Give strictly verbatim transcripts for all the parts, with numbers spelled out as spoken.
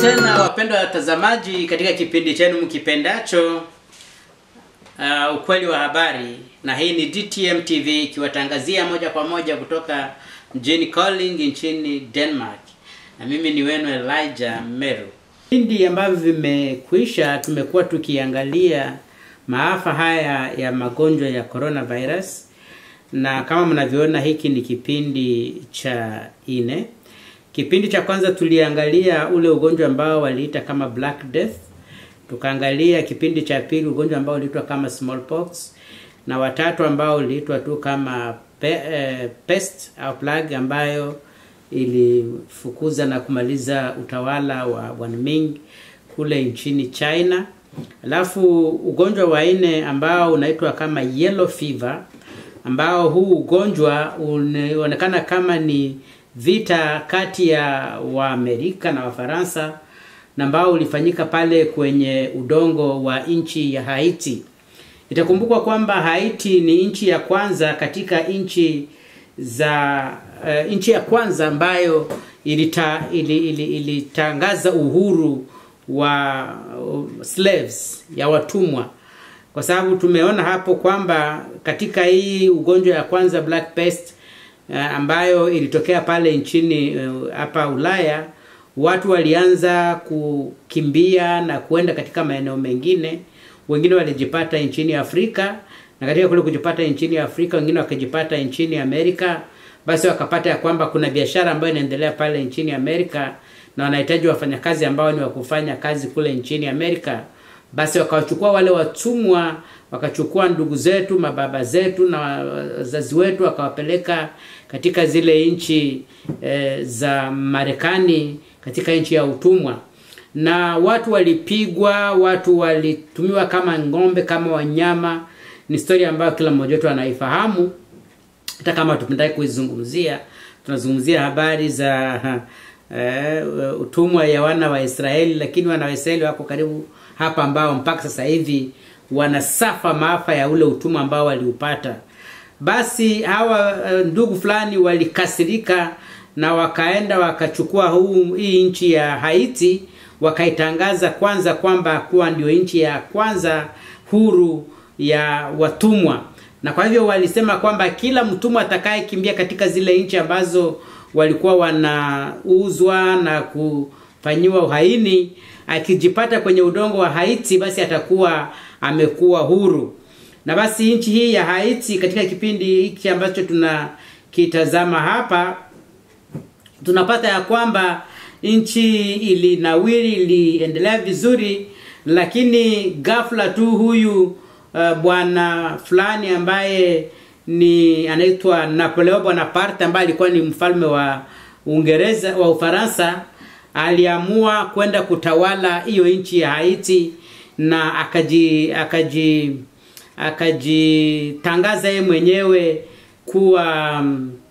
tena wapendwa watazamaji katika kipindi chenu mkipendacho uh, ukweli wa habari, na hii ni D T M T V ikiwatangazia moja kwa moja kutoka mjini Kolding nchini Denmark, na mimi ni wenu Elijah Meru. Vipindi ambavyo vimekwisha tumekuwa tukiangalia maafa haya ya magonjwa ya coronavirus, na kama mnavyoona hiki ni kipindi cha ine. Kipindi cha kwanza tuliangalia ule ugonjwa ambao waliita kama Black Death. Tukaangalia kipindi cha pili ugonjwa ambao uliitwa kama Smallpox, na watatu ambao uliitwa tu kama pe, eh, Pest au Plague ambayo ilifukuza na kumaliza utawala wa Wan Ming kule nchini China. Alafu ugonjwa wa nne ambao unaitwa kama Yellow Fever, ambao huu ugonjwa unaonekana kama ni vita kati ya wa Amerika na wa Faransa, na ambao ulifanyika pale kwenye udongo wa nchi ya Haiti. Itakumbukwa kwamba Haiti ni nchi ya kwanza katika nchi za uh, nchi ya kwanza ambayo ilita, ili, ili, ilitangaza uhuru wa uh, slaves, ya watumwa. Kwa sababu tumeona hapo kwamba katika hii ugonjwa ya kwanza Black Pest uh, ambayo ilitokea pale nchini hapa uh, Ulaya, watu walianza kukimbia na kuenda katika maeneo mengine. Wengine walijipata nchini Afrika, na katika kule kujipata nchini Afrika wengine wakajipata nchini Amerika. Basi wakapata ya kwamba kuna biashara ambayo inaendelea pale nchini Amerika na wanahitaji wafanyakazi ambao ni wa kufanya kazi kule nchini Amerika. Basi wakachukua wale watumwa, wakachukua ndugu zetu, mababa zetu na wazazi wetu, wakawapeleka katika zile nchi e, za Marekani, katika nchi ya utumwa. Na watu walipigwa, watu walitumiwa kama ngombe, kama wanyama. Ni historia ambayo kila mmoja wetu anaifahamu. Hata kama tupendai kuizungumzia, tunazungumzia habari za uh, utumwa ya wana wa Israeli, lakini wana wa Israeli wako karibu hapa ambao mpaka sasa hivi wanasafa maafa ya ule utumwa ambao waliupata. Basi hawa uh, ndugu fulani walikasirika na wakaenda wakachukua huu hii nchi ya Haiti, wakaitangaza kwanza kwamba kuwa ndio nchi ya kwanza huru ya watumwa. Na kwa hivyo walisema kwamba kila mtumwa atakaye kimbia katika zile nchi ambazo walikuwa wanauzwa na kufanyiwa uhaini, akijipata kwenye udongo wa Haiti, basi atakuwa amekuwa huru. Na basi nchi hii ya Haiti katika kipindi hiki ambacho tunakitazama hapa, tunapata ya kwamba nchi ilinawiri, iliendelea vizuri, lakini ghafla tu huyu uh, bwana fulani ambaye ni anaitwa Napoleon Bonaparte, ambaye alikuwa ni mfalme wa Uingereza wa Ufaransa, aliamua kwenda kutawala hiyo nchi ya Haiti, na akaji akaji akajitangaza yeye mwenyewe kuwa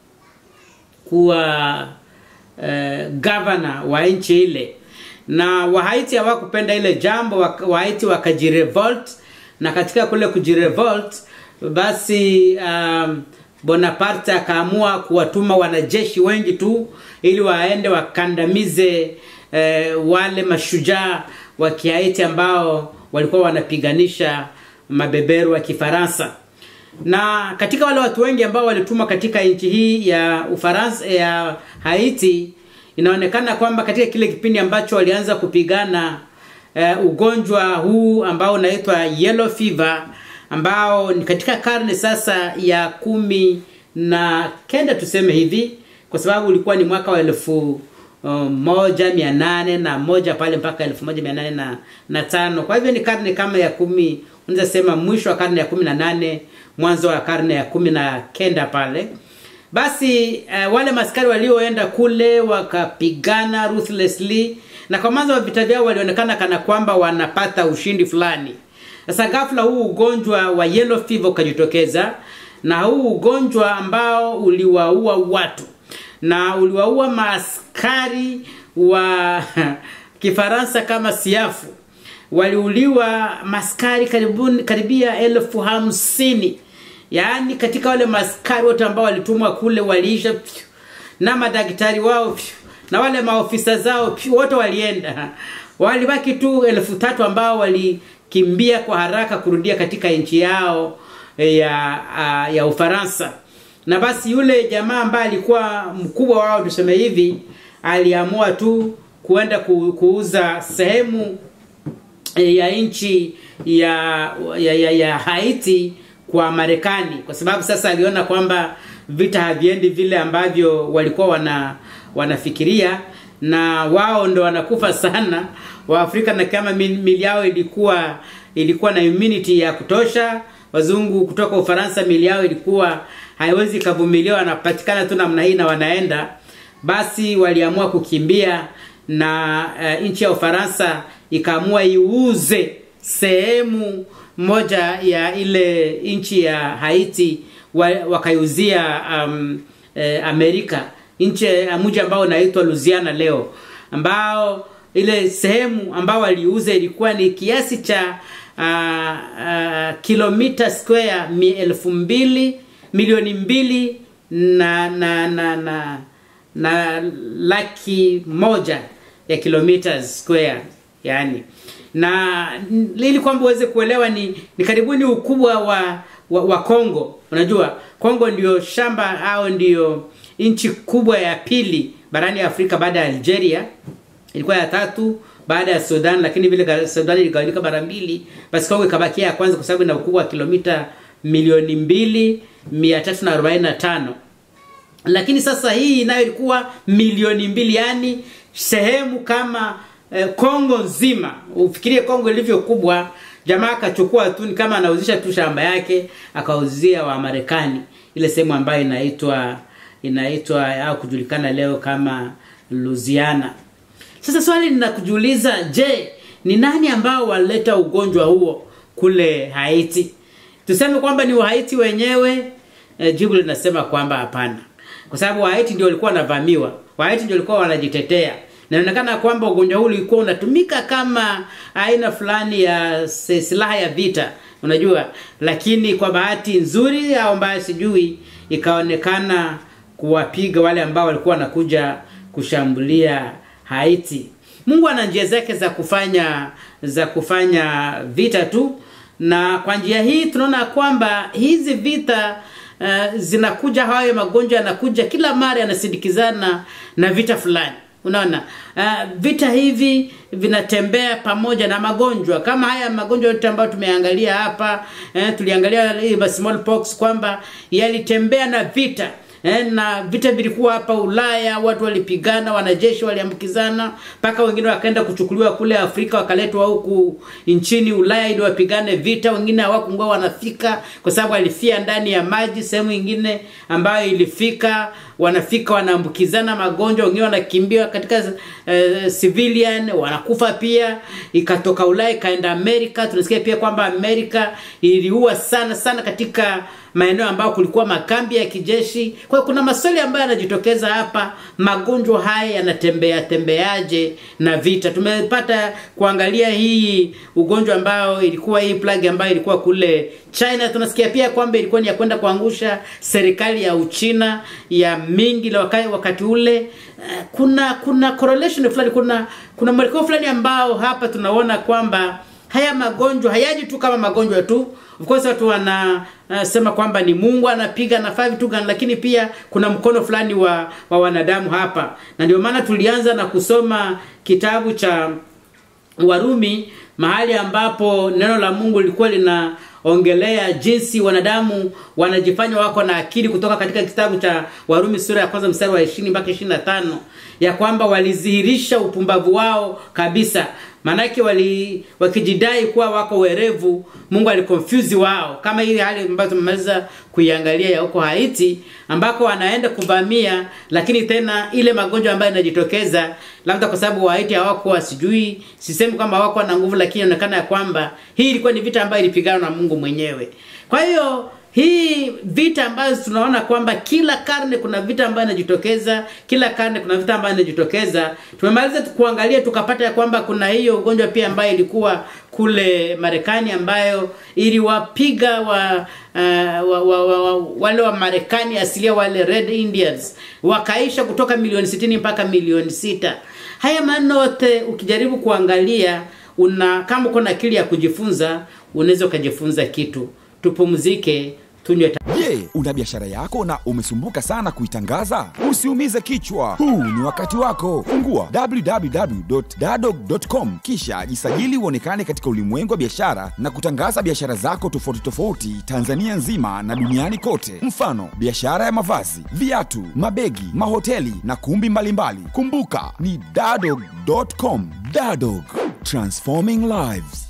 kuwa Uh, governor wa nchi ile. Na Wahaiti hawakupenda ile jambo, Wahaiti wakajirevolt, na katika kule kujirevolt basi um, Bonaparte akaamua kuwatuma wanajeshi wengi tu ili waende wakandamize uh, wale mashujaa wa Kihaiti ambao walikuwa wanapiganisha mabeberu wa Kifaransa. Na katika wale watu wengi ambao walituma katika nchi hii ya Ufaransa ya Haiti, inaonekana kwamba katika kile kipindi ambacho walianza kupigana uh, ugonjwa huu ambao unaitwa Yellow Fever, ambao ni katika karne sasa ya kumi na kenda tuseme hivi, kwa sababu ulikuwa ni mwaka wa elfu uh, moja mia nane na moja pale mpaka elfu moja mia nane na, na tano. Kwa hivyo ni karne kama ya kumi, unaweza sema mwisho wa karne ya kumi na nane, mwanzo wa karne ya kumi na kenda pale. Basi uh, wale maskari walioenda kule wakapigana ruthlessly, na kwa mwanzo wa vita vyao walionekana kana kwamba wanapata ushindi fulani. Sasa ghafla huu ugonjwa wa Yellow Fever ukajitokeza, na huu ugonjwa ambao uliwaua watu, na uliwaua maaskari wa Kifaransa kama siafu. Waliuliwa maskari karibuni karibia elfu hamsini. Yaani katika wale maskari wote ambao walitumwa kule waliisha, na madaktari wao na wale maofisa zao wote walienda. Walibaki tu elfu tatu ambao walikimbia kwa haraka kurudia katika nchi yao ya uh, ya Ufaransa. Na basi yule jamaa ambaye alikuwa mkubwa wao tuseme hivi, aliamua tu kuenda ku, kuuza sehemu ya nchi ya ya, ya ya Haiti kwa Marekani, kwa sababu sasa aliona kwamba vita haviendi vile ambavyo walikuwa wana wanafikiria, na wao ndo wanakufa sana wa Afrika, na kama mili yao ilikuwa ilikuwa na immunity ya kutosha, wazungu kutoka Ufaransa mili yao ilikuwa haiwezi kuvumiliwa, wanapatikana tu namna hii na wanaenda. Basi waliamua kukimbia, na uh, nchi ya Ufaransa ikaamua iuze sehemu moja ya ile nchi ya Haiti, wakaiuzia um, eh, Amerika, nchi mji ambao unaitwa Louisiana leo, ambao ile sehemu ambao waliuza ilikuwa ni kiasi cha uh, uh, kilomita square elfu mbili milioni mbili na na na na, na laki moja ya kilometers square yani. Na ili kwamba uweze kuelewa ni, ni karibuni ukubwa wa, wa wa Kongo. Unajua Kongo ndio shamba au ndio nchi kubwa ya pili barani Afrika baada ya Algeria, ilikuwa ya tatu baada ya Sudan, lakini vile Sudan iligawanyika mara mbili, basi Kongo ikabakia ya kwanza kwa sababu ina ukubwa wa kilomita milioni mbili mia tatu na arobaini na tano. Lakini sasa hii nayo ilikuwa milioni mbili, yani sehemu kama eh, Kongo nzima. Ufikirie Kongo ilivyo kubwa, jamaa akachukua tu kama anauzisha tu shamba yake akauzia wa Marekani ile sehemu ambayo inaitwa inaitwa au kujulikana leo kama Louisiana. Sasa swali ninakujiuliza, je, ni nani ambao waleta ugonjwa huo kule Haiti? Tuseme kwamba ni Haiti wenyewe? E, jibu linasema kwamba hapana. Kwa sababu Haiti ndio walikuwa wanavamiwa. Haiti ndio walikuwa wanajitetea. Na inaonekana kwamba ugonjwa huu ulikuwa unatumika kama aina fulani ya silaha ya vita, unajua, lakini kwa bahati nzuri au mbaya sijui, ikaonekana kuwapiga wale ambao walikuwa wanakuja kushambulia Haiti. Mungu ana njia zake za kufanya za kufanya vita tu, na kwa njia hii tunaona kwamba hizi vita uh, zinakuja, hayo magonjwa yanakuja kila mara, yanasindikizana na vita fulani. Unaona, uh, vita hivi vinatembea pamoja na magonjwa kama haya magonjwa yote ambayo tumeangalia hapa. Eh, tuliangalia hii smallpox kwamba yalitembea na vita. Eh, na vita vilikuwa hapa Ulaya, watu walipigana, wanajeshi waliambukizana, mpaka wengine wakaenda kuchukuliwa kule Afrika wakaletwa huku nchini Ulaya ili wapigane vita. Wengine hawakungua wanafika kwa sababu alifia ndani ya maji. Sehemu nyingine ambayo ilifika wanafika wanaambukizana magonjwa, wengine wanakimbia katika uh, civilian wanakufa pia. Ikatoka Ulaya kaenda Amerika. Tunasikia pia kwamba Amerika iliua sana sana katika maeneo ambayo kulikuwa makambi ya kijeshi. Kwa hiyo kuna maswali ambayo yanajitokeza hapa, magonjwa haya yanatembea tembeaje na vita. Tumepata kuangalia hii ugonjwa ambao ilikuwa hii plague ambayo ilikuwa kule China. Tunasikia pia kwamba ilikuwa ni ya kwenda kuangusha serikali ya Uchina ya mingi la wakati, wakati ule. Kuna kuna correlation fulani, kuna kuna mwelekeo fulani ambao hapa tunaona kwamba haya magonjwa hayaji tu kama magonjwa tu. Of course watu wana uh, sema kwamba ni Mungu anapiga na five tu, lakini pia kuna mkono fulani wa, wa wanadamu hapa. Na ndio maana tulianza na kusoma kitabu cha Warumi, mahali ambapo neno la Mungu lilikuwa linaongelea jinsi wanadamu wanajifanya wako na akili, kutoka katika kitabu cha Warumi sura ya kwanza mstari wa ishirini mpaka ishirini na tano, ya kwamba walizihirisha upumbavu wao kabisa. Manake wali wakijidai kuwa wako werevu, Mungu alikonfuse wao, kama ile hali ambayo tumeweza kuiangalia ya huko Haiti, ambako wanaenda kuvamia, lakini tena ile magonjwa ambayo yanajitokeza labda kwa sababu Haiti hawako, sijui sisemi kwamba hawako na nguvu, lakini inaonekana ya kwamba hii ilikuwa ni vita ambayo ilipigana na Mungu mwenyewe. Kwa hiyo hii vita ambazo tunaona kwamba kila karne kuna vita ambayo inajitokeza, kila karne kuna vita ambayo inajitokeza. Tumemaliza kuangalia tukapata ya kwamba kuna hiyo ugonjwa pia ambayo ilikuwa kule Marekani ambayo iliwapiga wa, uh, wa, wa, wa, wa wale wa Marekani asilia, wale Red Indians, wakaisha kutoka milioni sitini mpaka milioni sita. Haya maneno yote ukijaribu kuangalia, una kama uko na akili ya kujifunza, unaweza kujifunza kitu. Tupumzike, tunywe. Je, yeah, una biashara yako na umesumbuka sana kuitangaza? Usiumize kichwa. Huu ni wakati wako. Fungua w w w dot dadog dot com kisha jisajili uonekane katika ulimwengu wa biashara na kutangaza biashara zako tofauti tofauti Tanzania nzima na duniani kote. Mfano, biashara ya mavazi, viatu, mabegi, mahoteli na kumbi mbalimbali. Kumbuka ni dadog dot com. Dadog, transforming lives.